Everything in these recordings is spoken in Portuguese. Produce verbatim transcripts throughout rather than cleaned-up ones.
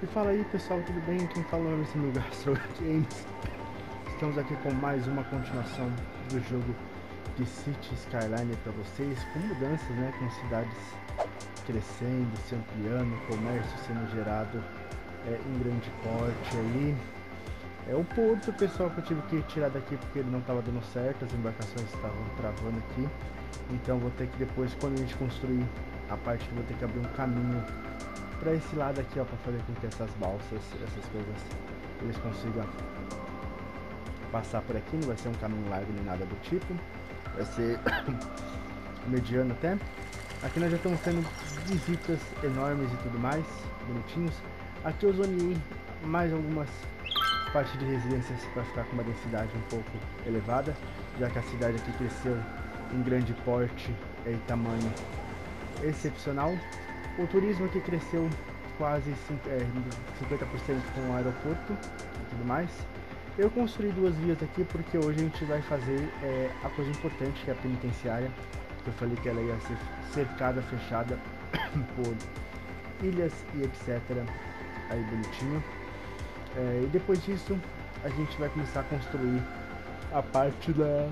E fala aí pessoal, tudo bem? Quem fala é esse meu Gastro Games. Estamos aqui com mais uma continuação do jogo de City Skyline para vocês, com mudanças, né? Com cidades crescendo, se ampliando, comércio sendo gerado é, em grande porte aí. É o porto, pessoal, que eu tive que tirar daqui porque ele não estava dando certo, as embarcações estavam travando aqui. Então vou ter que depois, quando a gente construir a parte, vou ter que abrir um caminho para esse lado aqui, ó, para fazer com que essas balsas, essas coisas, eles consigam passar por aqui. Não vai ser um caminho largo nem nada do tipo, vai ser mediano até. Aqui nós já estamos tendo visitas enormes e tudo mais, bonitinhos. Aqui eu zoneei mais algumas partes de residências para ficar com uma densidade um pouco elevada, já que a cidade aqui cresceu em grande porte e tamanho excepcional. O turismo aqui cresceu quase cinquenta por cento com o aeroporto e tudo mais. Eu construí duas vias aqui porque hoje a gente vai fazer é, a coisa importante, que é a penitenciária. Eu falei que ela ia ser cercada, fechada por ilhas e etcétera. Aí bonitinho. É, e depois disso a gente vai começar a construir a parte da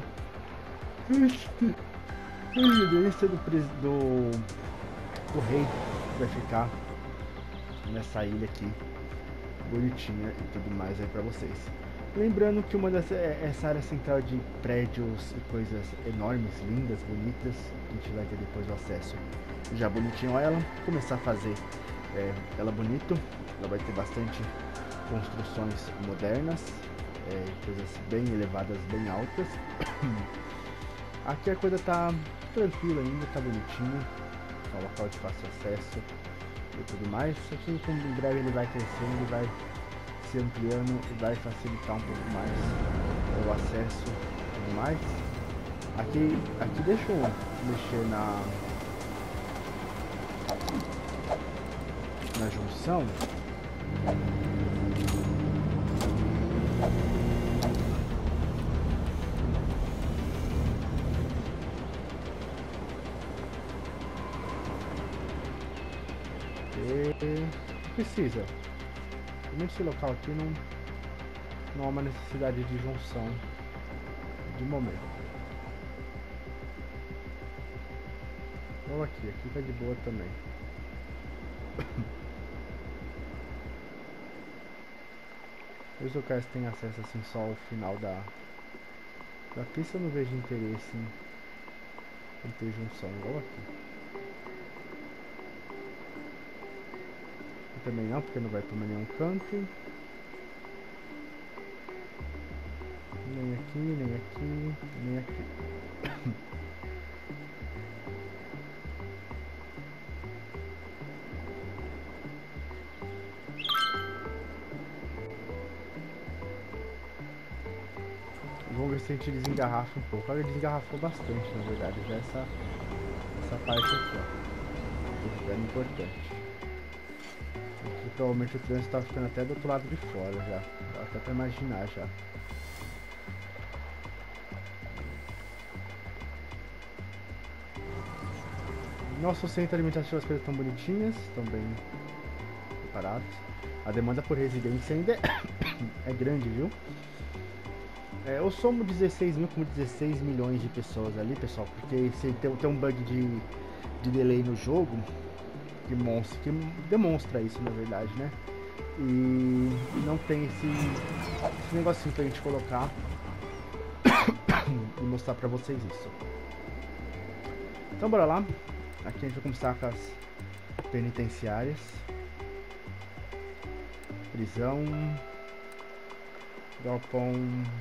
residência do, do, do rei, que vai ficar nessa ilha aqui bonitinha e tudo mais aí pra vocês. Lembrando que uma dessa, essa área central de prédios e coisas enormes, lindas, bonitas, a gente vai ter depois o acesso já bonitinho a ela, começar a fazer é, ela bonito. Ela vai ter bastante construções modernas, é, coisas bem elevadas, bem altas. Aqui a coisa tá tranquila ainda, tá bonitinho, tá um local de fácil acesso e tudo mais. Aqui como em breve ele vai crescendo, ele vai se ampliando e vai facilitar um pouco mais o acesso e tudo mais. Aqui, aqui deixa eu mexer na na junção. E precisa. Esse local aqui não, não há uma necessidade de junção de momento. Vamos aqui, aqui tá de boa também. Os locais têm acesso assim só ao final da, da pista, eu não vejo interesse em, em ter junção igual aqui. Também não, porque não vai para nenhum canto. Nem aqui, nem aqui, nem aqui. Vamos ver se a gente desengarrafa um pouco. Olha, desengarrafou bastante, na verdade, já essa, essa parte aqui, ó. É importante. Provavelmente o trânsito tá ficando até do outro lado de fora já. Dá até pra imaginar já. Nosso centro alimentativo, as coisas estão bonitinhas, estão bem preparadas. A demanda por residência ainda é, é grande, viu? É, eu somo dezesseis mil como dezesseis milhões de pessoas ali, pessoal, porque se tem, tem um bug de, de delay no jogo que demonstra, que demonstra isso, na verdade, né? E não tem esse, esse negocinho pra gente colocar e mostrar pra vocês isso. Então bora lá. Aqui a gente vai começar com as penitenciárias. Prisão. Galpão.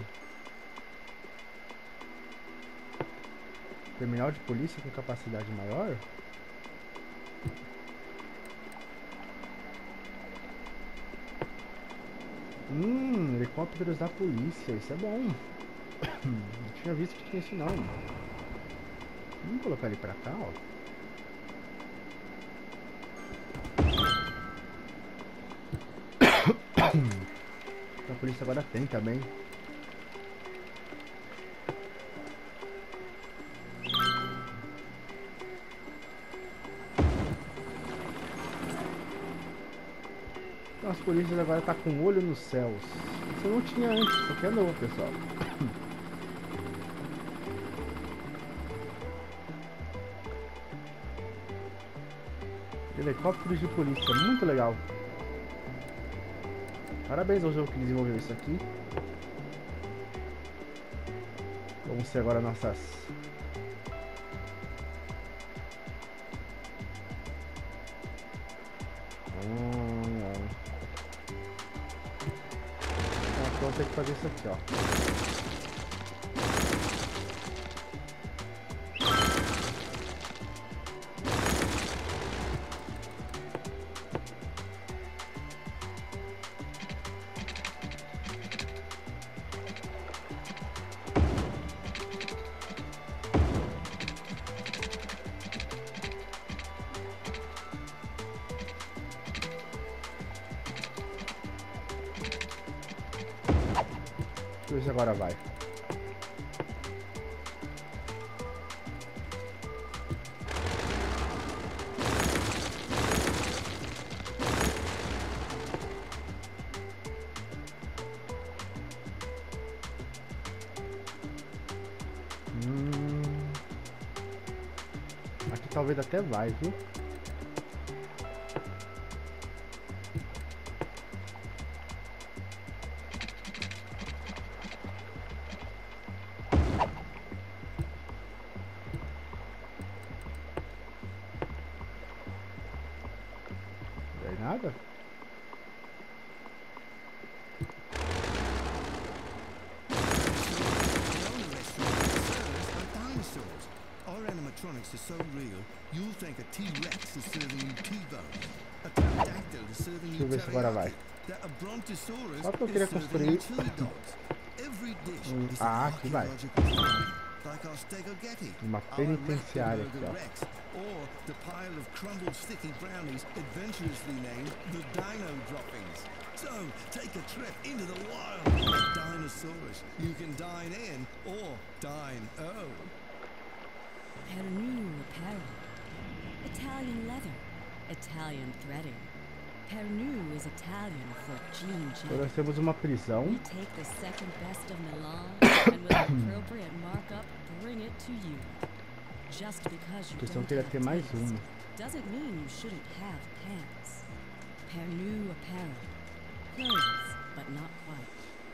Terminal de polícia com capacidade maior. Hum, helicópteros da polícia, isso é bom. Não tinha visto que tinha isso não. Vamos colocar ele pra cá, ó. A polícia agora tem também. Então as polícias agora tá com o olho nos céus. Isso não tinha antes, isso aqui é novo, pessoal. Helicópteros de polícia, muito legal. Parabéns ao jogo que desenvolveu isso aqui. Vamos ser agora nossas... Hum, então vamos ter que fazer isso aqui, ó. Deixa eu ver se agora vai. Hum... Aqui talvez até vai, viu? Nada? Our animatronics are so real, you'll think a T-Rex is serving you T-bone, a pterodactyl is serving you teriyaki, that a brontosaurus is serving you chili dogs. Every dish is an archaeological find, like our Stegogetti, Uma penitenciária aqui, ó. Rex, or the pile of crumbled sticky brownies adventurously named the Dino Droppings. So, take a trip into the wild with Dinosaurus. You can dine in or dine-o. Pernod apparel, Italian leather, Italian threading. Pernod is Italian for jean Então jacket. nós temos uma prisão. We take the second best of Milan and with appropriate markup bring it to you. Just because you Questão don't que ele ia have ter mais taste uma. doesn't mean you shouldn't have pants. Pernod apparel, clothes, but not quite.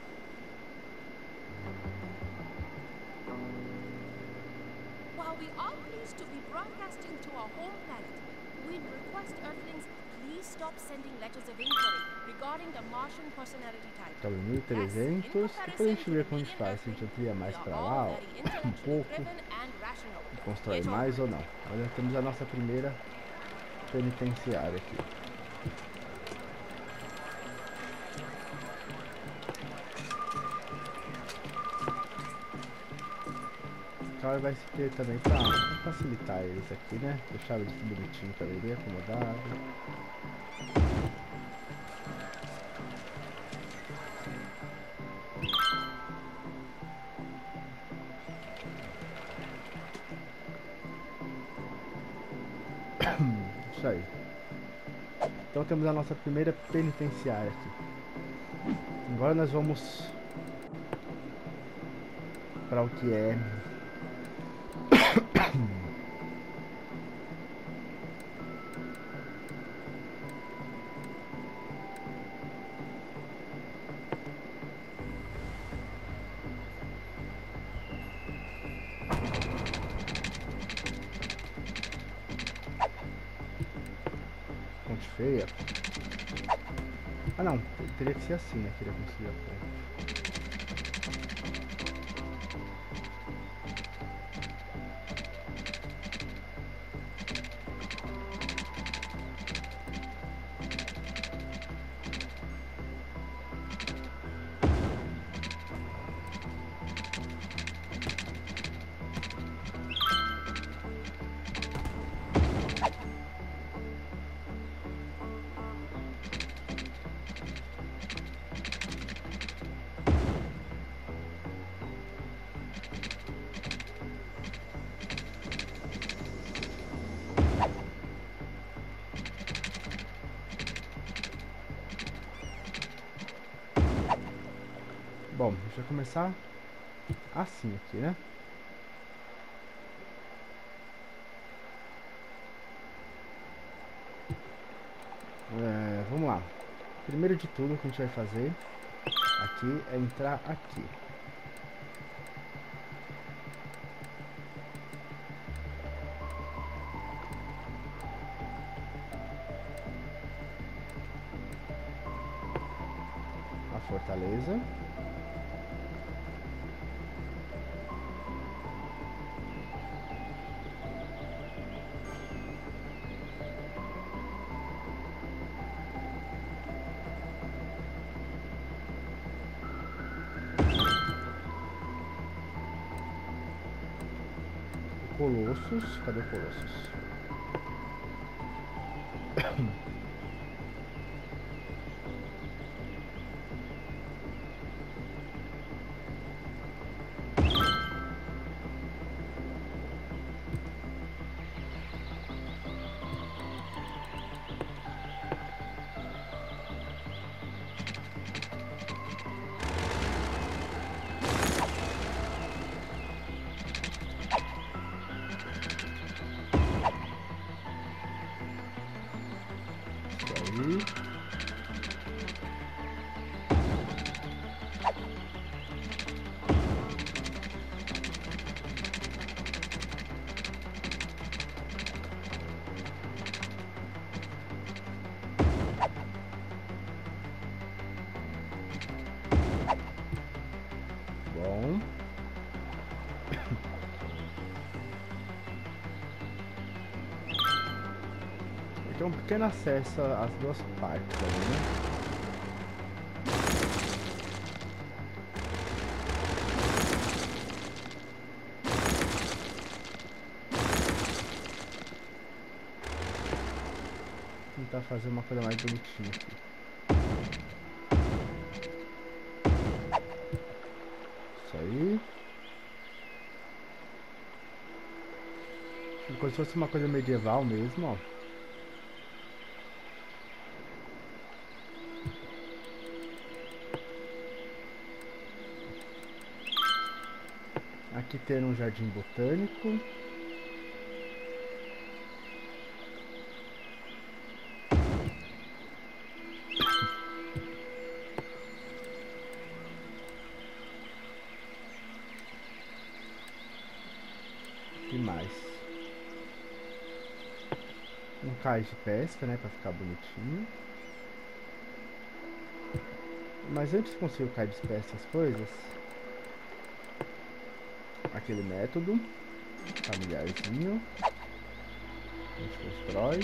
While we are pleased to be broadcasting to our home planet, we'd request Earthlings please stop sending letters of inquiry regarding the Martian personality type. Então, mil e trezentos. Depois a gente vê como a gente faz. Se a gente amplia mais pra lá, ó, um pouco. E constrói mais ou não. Olha, temos a nossa primeira penitenciária aqui. Então vai se ter também pra facilitar eles aqui, né? Deixar eles bonitinho também, bem acomodado. Isso aí. Então temos a nossa primeira penitenciária aqui. Agora nós vamos para o que é Ponte Feia. Ah não, teria que ser assim, né? Queria conseguir a ponte. Bom, deixa eu começar assim aqui, né? É, vamos lá. Primeiro de tudo, o que a gente vai fazer aqui é entrar aqui. A fortaleza. Colossus, cadê o Colossus? Bom. Tem um pequeno acesso às duas partes ali, né? Vou tentar fazer uma coisa mais bonitinha aqui. Isso aí. Como se fosse uma coisa medieval mesmo, ó. Aqui ter um jardim botânico. E mais um cais de pesca, né, para ficar bonitinho. Mas antes de conseguir o cais de pesca, essas coisas, aquele método familiarzinho, a gente constrói.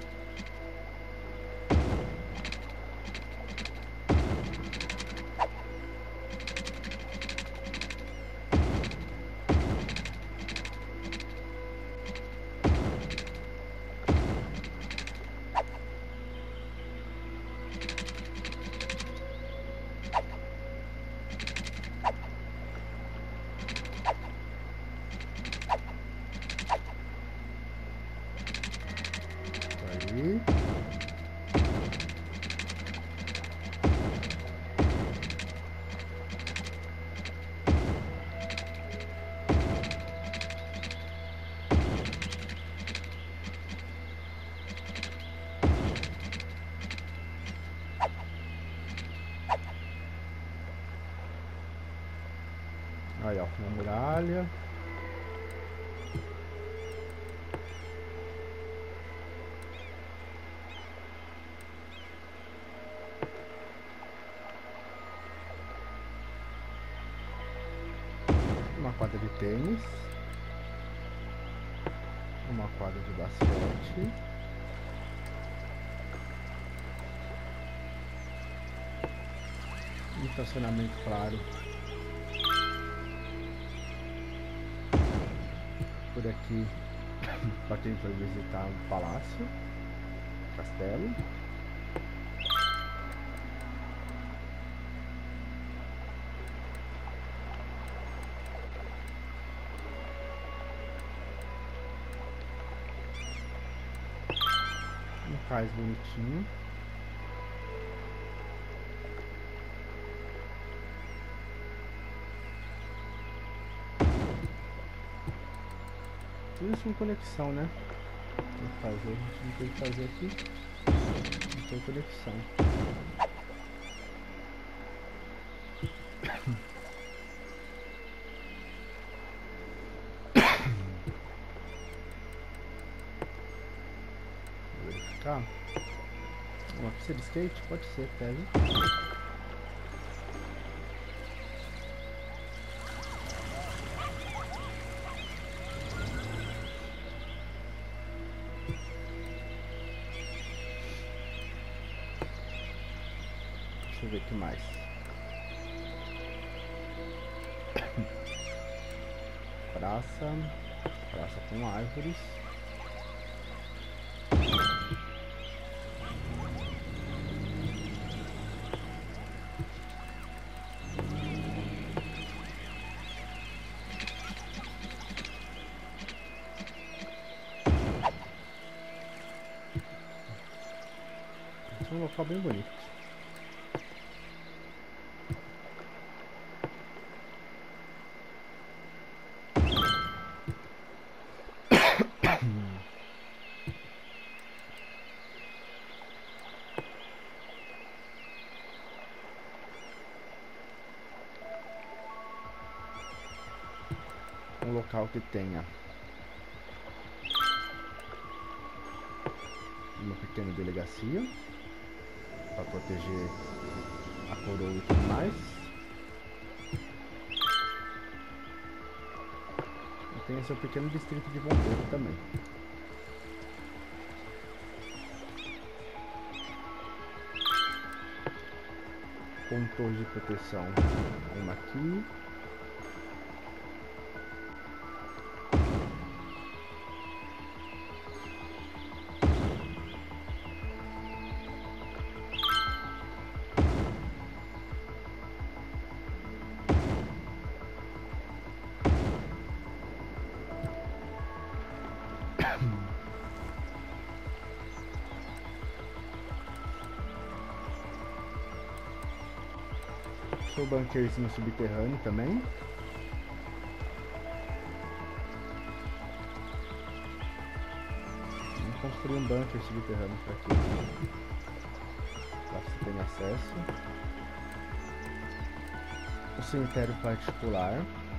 Aí. Aí, ó, uma muralha. Uma quadra de tênis. Uma quadra de basquete. Um estacionamento, claro. Por aqui, para quem for visitar um palácio, castelo. Um cais bonitinho. Tudo sem conexão, né? Tem que fazer, a gente não tem que fazer aqui. Não tem conexão. Vou verificar. Uma pista de skate? Pode ser, pega. Deixa eu ver o que mais. Praça. Praça com árvores. Esse é um local bem bonito. Um local que tenha uma pequena delegacia para proteger a coroa e tudo mais. E tem seu pequeno distrito de bombeiro também. Com torre de proteção, uma aqui. Seu banqueirinho subterrâneo também. Vamos construir um bunker subterrâneo para aqui. Para você ter acesso. O cemitério particular.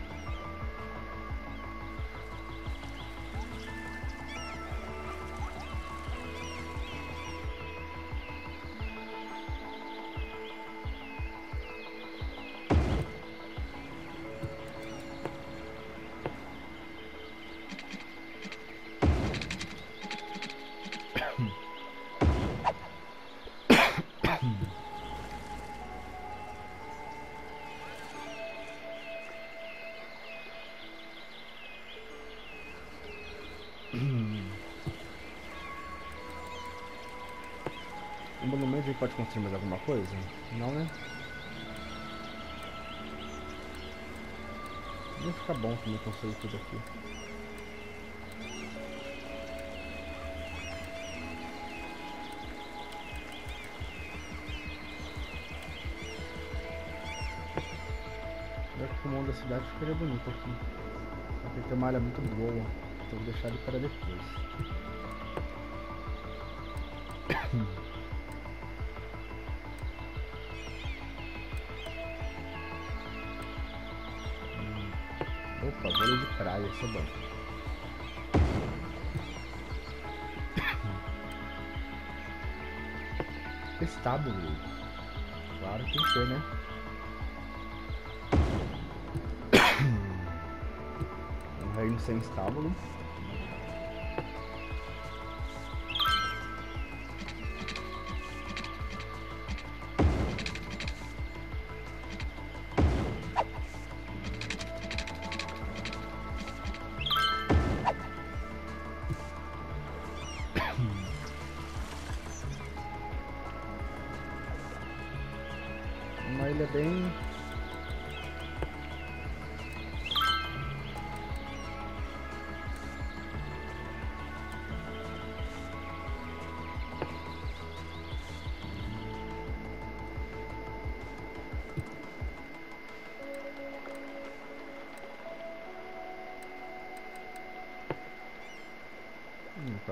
Um monumento a gente pode construir mais alguma coisa? Não, né? Vai ficar bom também construir tudo aqui. Eu acho que o mundo da cidade ficaria bonito aqui. Só que tem uma área muito boa, então vou deixar ele para depois. Opa, vôlei de praia, isso é bom. Estábulo. Claro que tem que ter, né? Um reino sem estábulo. Uma ilha bem...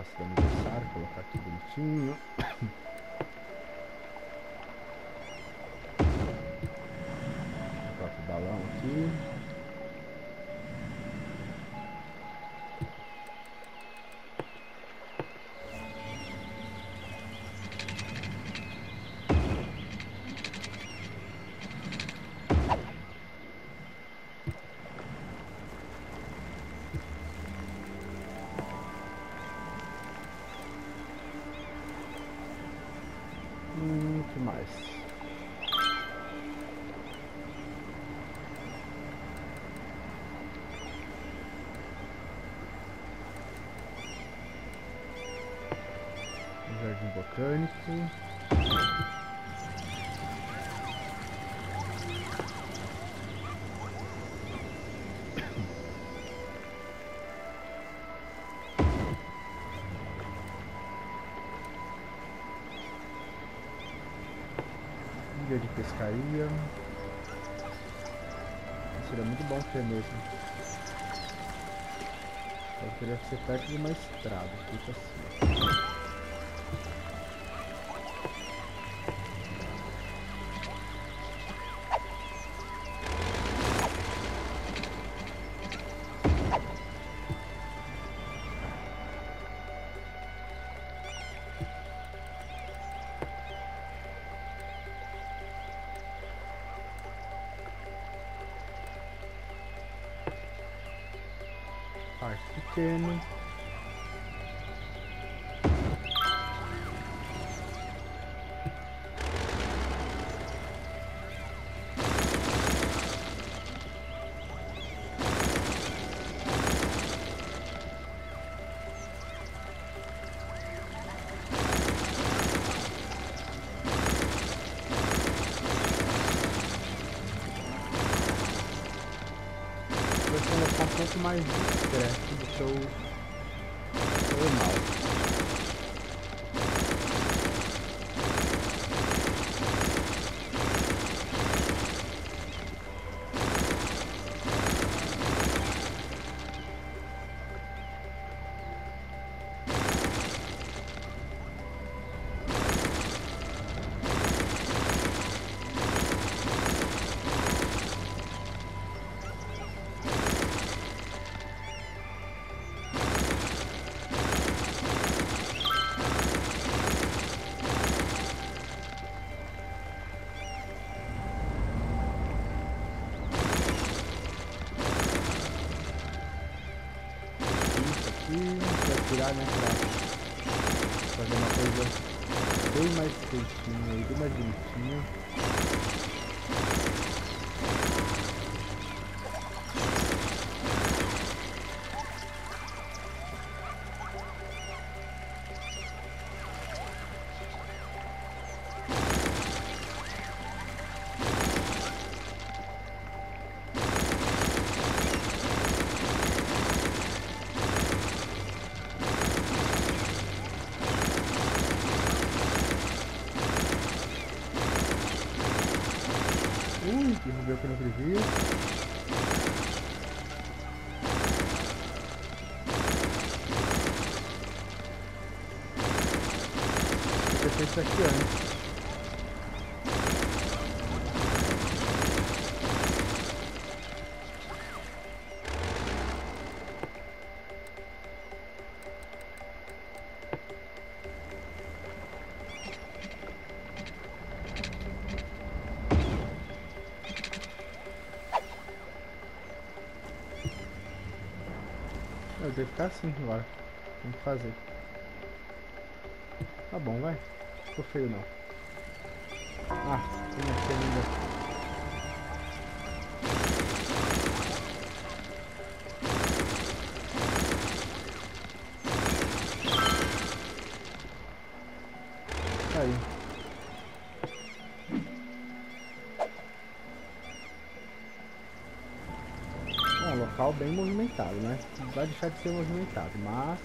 taça do aniversário, colocar aqui bonitinho. Coloca o balão aqui. Hum, que mais? Um jardim botânico. Ilha de pescaria. Seria muito bom ter mesmo. Só queria ser perto de uma estrada, fica assim. Parque pequeno. Vou colocar um pouco mais discreto do que o normal. Vai tirar, né, pra fazer uma coisa bem mais feitinha e bem mais bonitinha. Ui, derrubei o que eu não previa. Eu pensei isso aqui antes. Eu devo ficar assim agora. Tem que fazer. Tá bom, vai. Não ficou feio não. Ah, tem aqui ainda. Tá aí. É um local bem movimentado, né? Não vai deixar de ser movimentado, mas...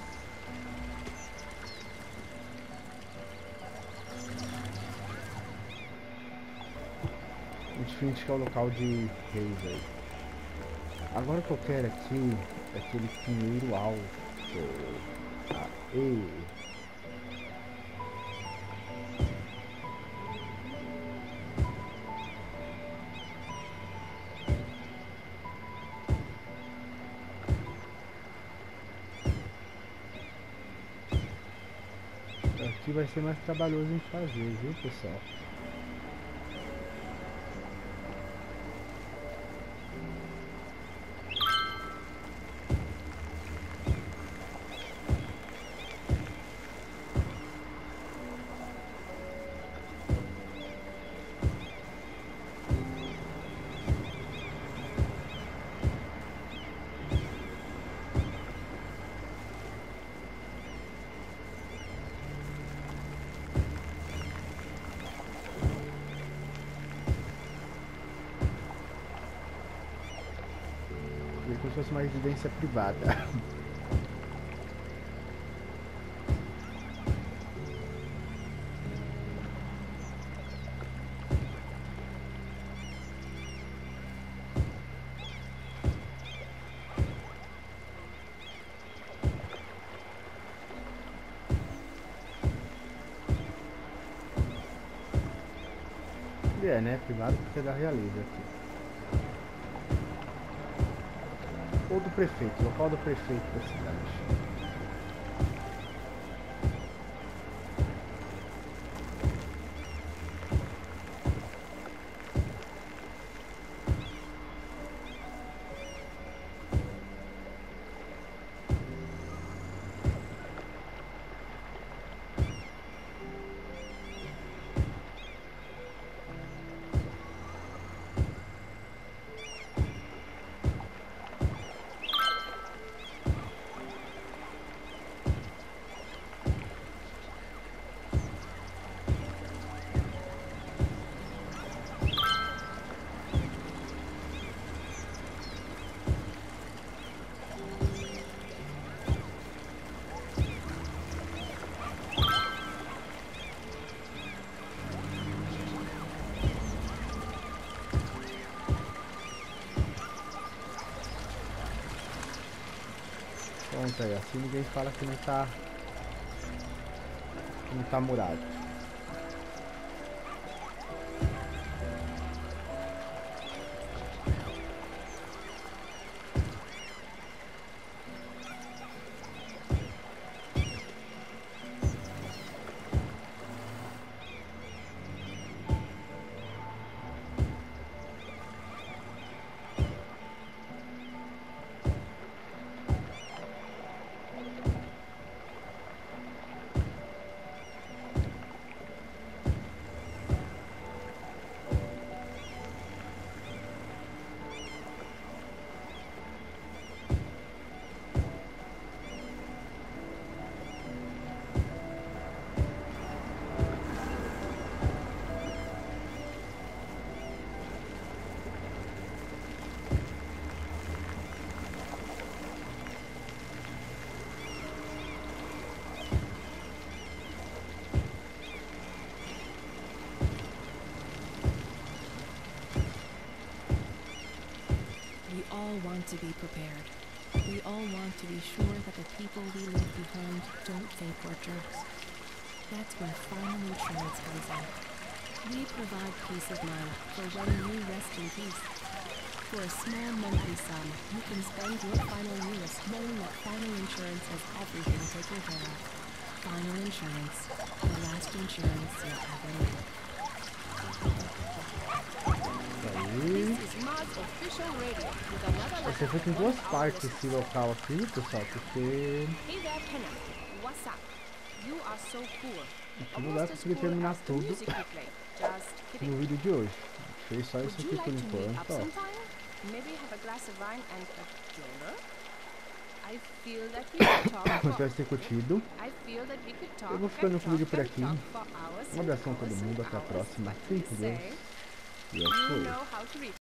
a gente finge que é o local de reis aí. Agora o que eu quero aqui é aquele pinheiro alto. Ah. E... aqui vai ser mais trabalhoso em fazer, viu, pessoal? Como se fosse uma residência privada. E é, né? Privado porque é da realeza aqui. Ou do prefeito, local do prefeito da cidade. Pronto aí, assim ninguém fala que não tá, não tá murado. We all want to be prepared. We all want to be sure that the people we leave behind don't think we're jerks. That's where Final Insurance comes in. We provide peace of mind for when you rest in peace. For a small monthly sum, you can spend your final years knowing that Final Insurance has everything taken care of. Final Insurance, the last insurance you'll ever need. Vai ser feito em duas partes esse local aqui, pessoal, porque não dá pra conseguir terminar tudo no vídeo de hoje. Fez só isso aqui por enquanto, ó. Espero que ter curtido. Eu vou ficando com o vídeo por aqui. Um abração a todo mundo, até a próxima. Fique com Deus. E eu fui.